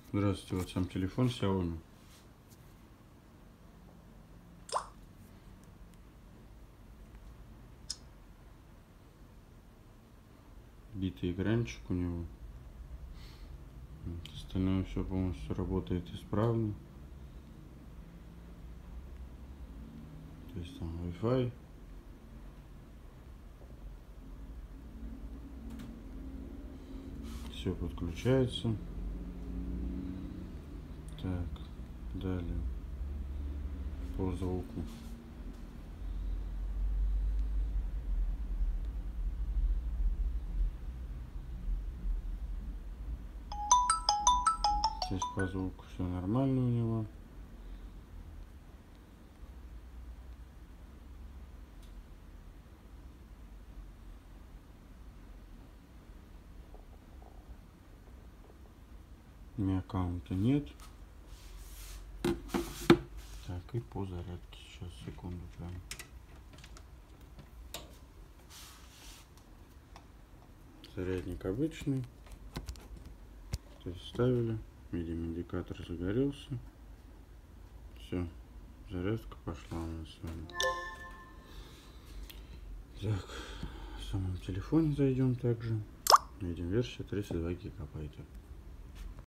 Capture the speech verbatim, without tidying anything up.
Здравствуйте, вот сам телефон Xiaomi. Битый экранчик у него. Вот, остальное все полностью работает исправно. То есть там Wi-Fi. Все подключается. Так, далее по звуку. Здесь по звуку все нормально у него. У меня аккаунта нет. Так, и по зарядке. Сейчас, секунду прям. Зарядник обычный. То есть ставили. Видим, индикатор загорелся. Все, зарядка пошла у нас с вами. Так, в самом телефоне зайдем также. Видим, версия тридцать два гигабайта.